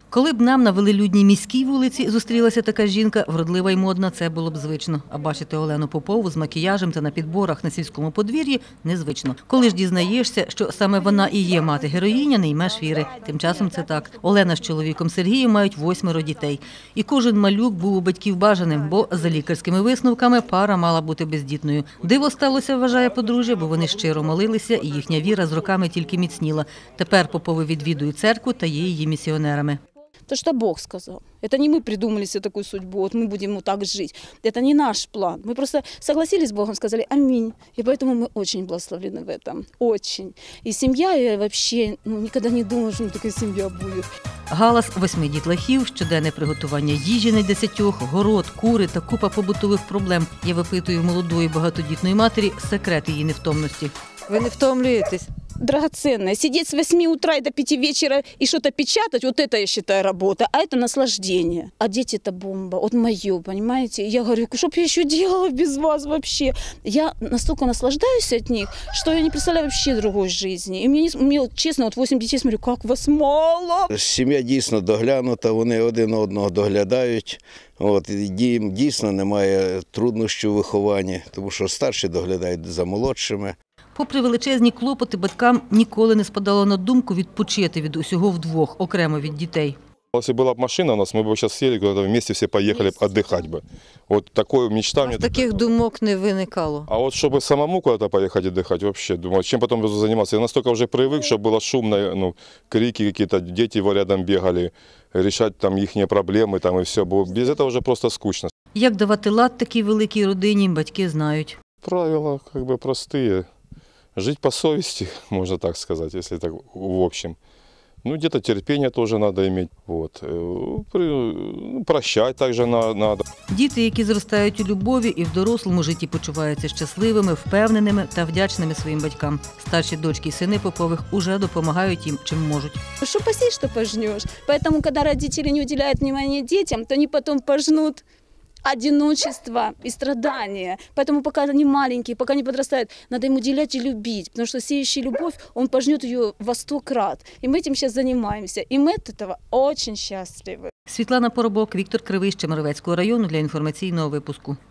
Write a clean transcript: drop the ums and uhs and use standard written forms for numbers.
Коли б нам на велелюдній міській вулиці зустрілася така жінка, вродлива й модна, це було б звично. А бачити Олену Попову з макіяжем та на підборах на сільському подвір'ї – незвично. Коли ж дізнаєшся, що саме вона і є мати-героїня, не ймеш віри. Тим часом це так. Олена з чоловіком Сергієм мають 8 дітей. І кожен малюк був у батьків бажаним, бо за лікарськими висновками пара мала бути бездітною. Диво сталося, вважає подружжя, бо вони щиро молилися і їхня віра з роками тільки міцніла. Тепер Попови відвідують церкву та є її місіонерами. То, что Бог сказал. Это не мы придумали себе такую судьбу, вот мы будем вот так жить. Это не наш план. Мы просто согласились с Богом, сказали аминь. И поэтому мы очень благословлены в этом. Очень. И семья, я вообще никогда не думала, что такая семья будет. Галас 8 дітлахів, щоденне приготування їжі на 10, город, кури та купа побутових проблем. Я випитую молодої багатодітної матері секрет її невтомності. Ви не втомлюєтесь? Драгоценное. Сидеть с 8 утра и до 5 вечера и что-то печатать, вот это, я считаю, работа, а это наслаждение. А дети – это бомба, вот мое, понимаете? Я говорю, что бы я еще делала без вас вообще? Я настолько наслаждаюсь от них, что я не представляю вообще другой жизни. И мне честно, вот 8 детей, смотрю, как вас мало. Сім'я дійсно доглянута, вони один одного доглядають. Їм дійсно немає труднощів у вихованні, тому що старші доглядають за молодшими. Попри величезні клопоти, батькам ніколи не спадало на думку відпочити від усього вдвох, окремо від дітей. Если была бы машина у нас, мы бы сейчас сели куда-то вместе, все поехали отдыхать бы. Вот такой мечта мне. Таких думок не виникало. А вот чтобы самому куда-то поехать отдыхать, вообще, думаю, чем потом буду заниматься. Я настолько уже привык, что было шумно, крики какие-то, дети рядом бегали, решать там их проблемы там и все. Без этого уже просто скучно. Як давати лад такій великій родині, батьки знають. Правила как бы простые. Жить по совести, можно так сказать, если так в общем. Где-то терпение тоже надо иметь. Прощать также надо. Діти, які зростають у любові і в дорослому житті почуваються щасливими, впевненими та вдячними своїм батькам. Старші дочки і сини Попових уже допомагають їм, чим можуть. Что посеешь, что пожнешь. Поэтому, когда родители не уделяют внимания детям, то они потом пожнут одиночество и страдания. Поэтому пока они маленькие, пока не подрастают, надо им уделять и любить. Потому что сеющий любовь, он пожнет ее во 100 крат. И мы этим сейчас занимаемся. И мы от этого очень счастливы. Світлана Поробок, Віктор Кривий з Чемеровецького району для інформаційного випуску.